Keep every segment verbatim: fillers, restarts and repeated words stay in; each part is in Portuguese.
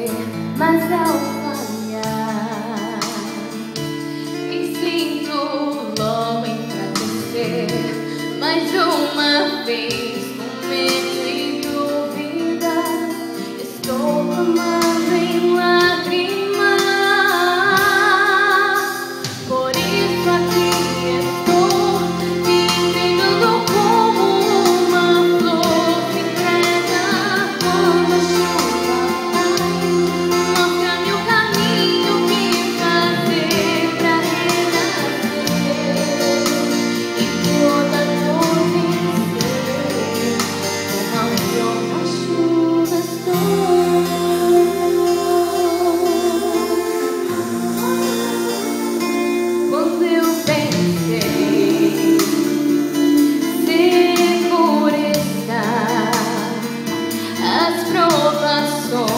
mas ao falhar me sinto logo enfraquecer mais uma vez, com medo e dúvida. Estou clamando em lágrimas, por isso aqui estou me entregando como uma flor se entrega quando a chuva cai. Mostra-me o caminho que fazer pra renascer e toda dor vencer. Como a flor na chuva estou. Quando eu pensei ser por estar, as provações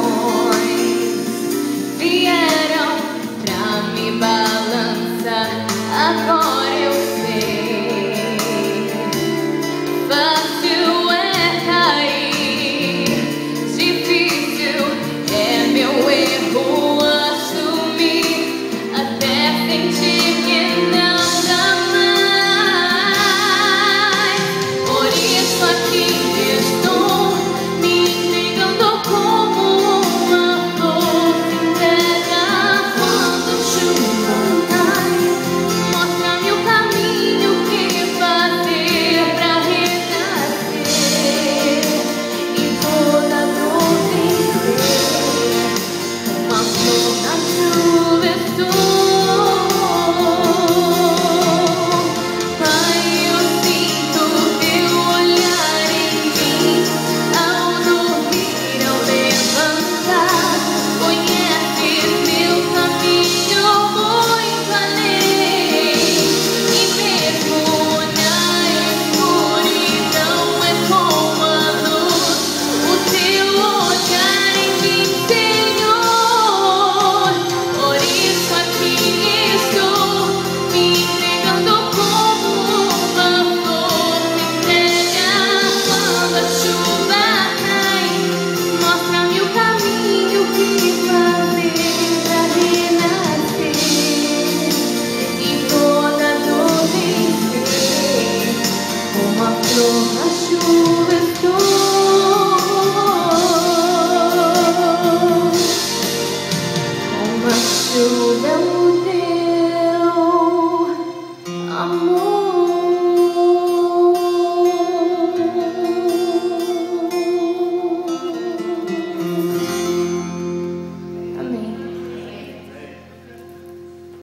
vieram pra me balançar. Agora eu sei, fácil é cair, difícil é meu erro assumir, até sentir que não dá mais. Por isso aqui estou me entregando como uma flor se entrega quando a chuva cai. Mostra-me o caminho que fazer pra renascer e toda dor vencer. Uma flor na chuva estou. Pai, eu sinto teu olhar em mim ao dormir, ao levantar. Conheces meu caminho muito além, e mesmo na escuridão é como a luz o teu olhar em mim, Senhor. Por isso aqui estou me entregando como uma flor se entrega quando a chuva cai. Mostra-me o caminho que fazer pra renascer e toda dor vencer. Como a flor na chuva estou, como a chuva é o teu amor.